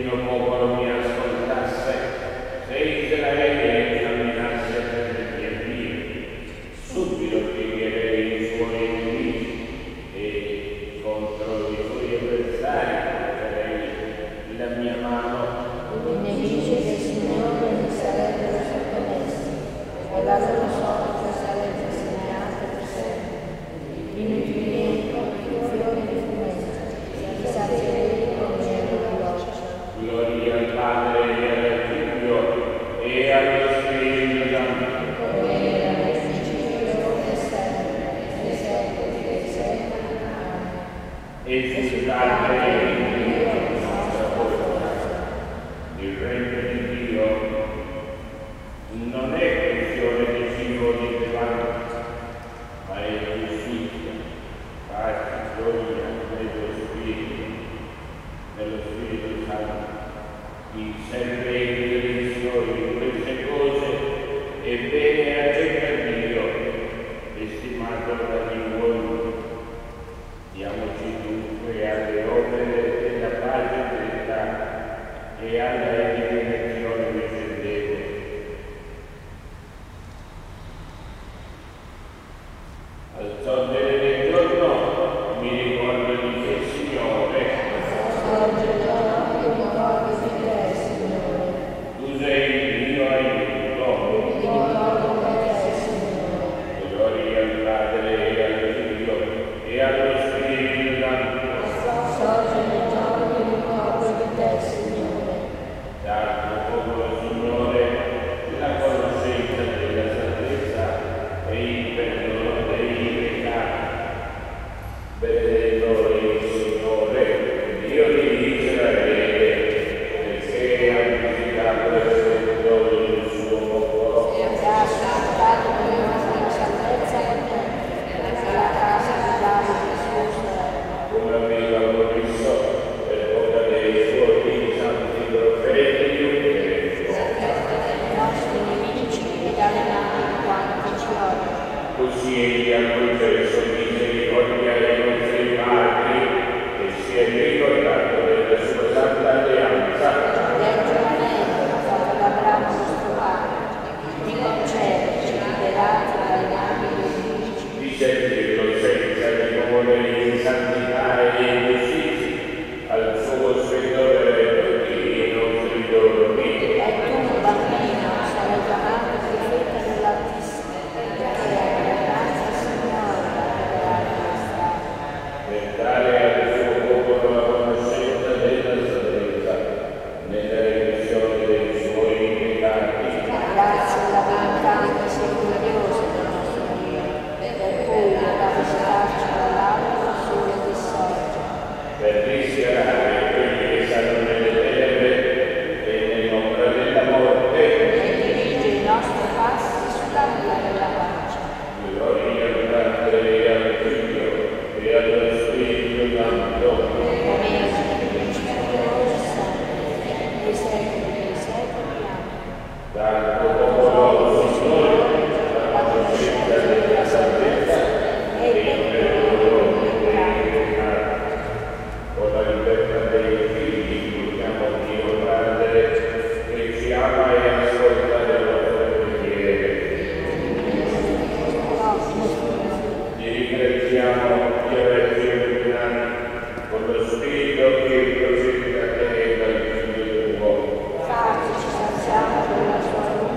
mio popolo mi ascoltasse, se Israele camminasse per le mie vie, subito piegherei i suoi nemici e contro i suoi avversari porterei la mia mano. I nemici del Signore mi sarebbero sottomessi e la loro sorte sarebbe segnata per sempre. Inutilmente fiori di frumento, li sazierei con miele di roccia. Gloria al Padre e al Figlio e allo Spirito Santo. Come era nel principio e sempre, nei secoli dei secoli. Amen. Esultate in Dio, nostra forza. Il regno di Dio non è questione di cibo o di bevanda, ma è giustizia, pace, gioia nello Spirito Santo. Chi serve i suoi in queste cose è bene accetta Dio, estimato da uomo. Diamoci dunque alle opere della pace e verità e alla edificazione discendente. Al sorgere del giorno mi ricordo di te, Signore. Tu sei il mio aiuto. Gloria al Padre e al Figlio e allo Spirito Santo. Da tuo popolo, Signore, la conoscenza della salvezza e il perdono dei peccati. Benedetto il Signore, Dio di Israele, perché ha visitato il Signore del suo popolo. Come aveva promesso per bocca dei suoi santi profeti, così egli ha concesso misericordia ai nostri padri e si è ricordato della sua santa alleanza. Di sentirlo senza timore in santità e in giustizia, al suo splendore per i nostri giorni. Per dare al suo popolo la conoscenza della salvezza, nella remissione dei suoi peccati. Grazie alla bontà che sia gloriosa del nostro Dio, per cui da visitarci dall'alto sole che sorge. Per rischiarare quelli che stanno nelle tenebre e nell'ombra della morte. E dirige i nostri passi sulla via della pace. Gloria al Padre e al Figlio e allo Spirito Santo. Come era nel principio e sempre, nei secoli dei secoli. Amen. Dal tuo popolo, Signore, la conoscenza della salvezza e il perdono dei peccati. Con la libertà dei figli, invochiamo Dio Padre, che ci ama e ascolta le nostre preghiere. Ti ringraziamo, Dio Regno Eterno, con lo Spirito che procede da te e dal Figlio tuo. Facci saziamo con la sua luce.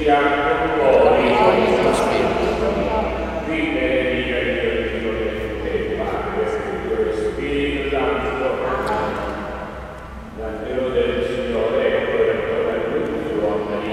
sia con voi. con il tuo spirito. Vi benedica il Dio del Padre, Figlio e Spirito Santo. L'angelo del Signore è corretto da tutti gli uomini.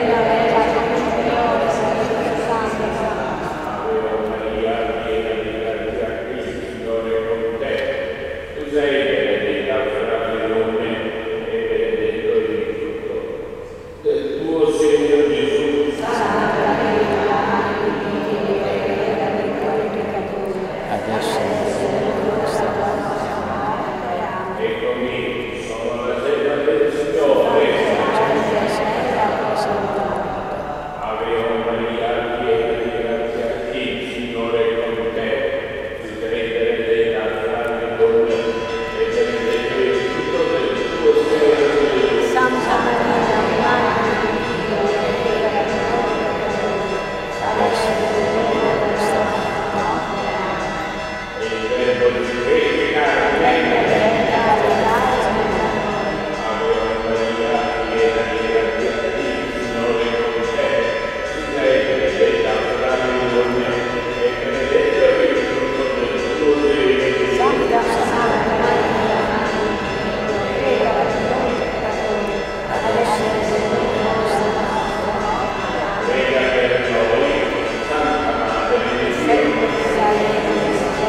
Ave Maria, piena di grazia, il Signore è con te. Tu sei benedetta fra le donne e benedetto il frutto del tuo seno, Gesù. Santa Maria, Madre di Dio, prega per noi peccatori, Adesso è l'ora della nostra morte. Eccomi, sono la serva del Signore. Ave Maria, piena di grazia, il Signore è con te. Tu sei benedetta fra le donne e benedetto il frutto del tuo seno, Gesù. Santa Maria, Madre di Dio, prega per noi peccatori, adesso è l'ora della nostra morte. E il Verbo si fece carne. Ave Maria, piena di grazia, il Signore è con te. Tu sei benedetta fra le donne e benedetto il frutto del tuo seno, Gesù. Santa Maria, Madre di Dio, prega per noi peccatori, adesso è l'ora della nostra morte. Prega per noi, Santa Madre di Dio.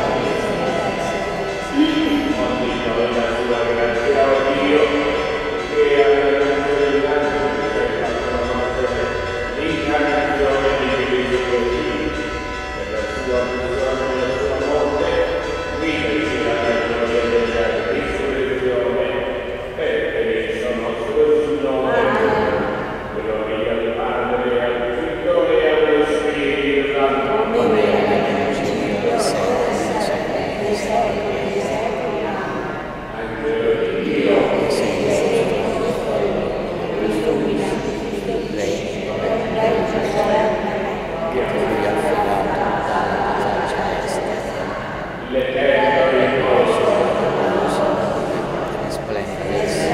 Ogni noi la tua grazia, o Dio, che alla luce dell'angelo ti sei fatto conoscere l'incarnazione di Cristo tuo Figlio, per la sua persona e la sua morte, guidaci alla gloria della risurrezione, perché esso nostro Signore. Gloria al Padre, al Figlio e allo Spirito Santo. Come era nel principio, ora e sempre, nei secoli dei secoli. Angelo di Dio, Che sei lei, che ti lui ha affidato dalla celeste, l'Eterno riposo, risplendere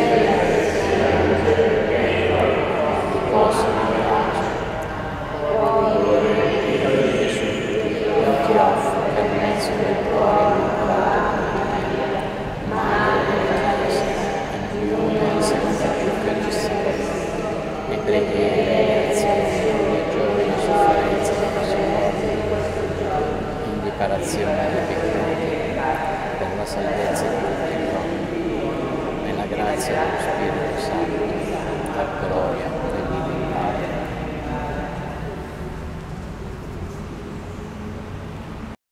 riposo in pace. Gloria di Gesù, io ti offro per mezzo del cuore immacolato, Madre della Chiesa, in unione di Santa Eucaristica, e preghiere e ringraziazioni e gioia e sofferenza della sua morte, in riparazione dei peccati, per la salvezza di tutti gli uomini, nella grazia dello Spirito Santo, la gloria